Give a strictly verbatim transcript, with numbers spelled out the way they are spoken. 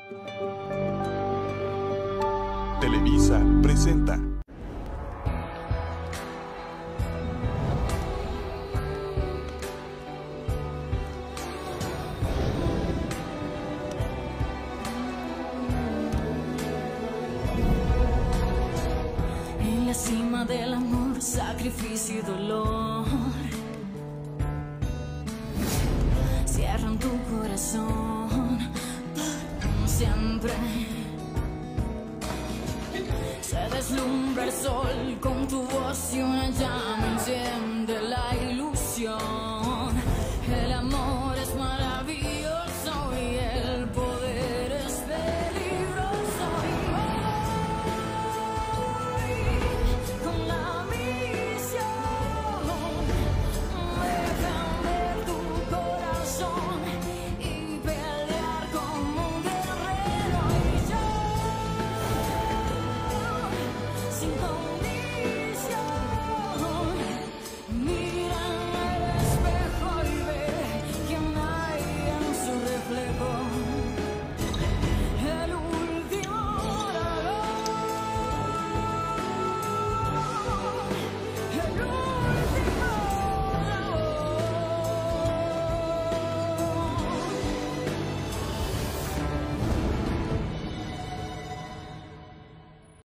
Televisa presenta. En la cima del amor, sacrificio y dolor, cierran tu corazón por siempre. Se deslumbra el sol con tu voz y una llama enciende la ilusión.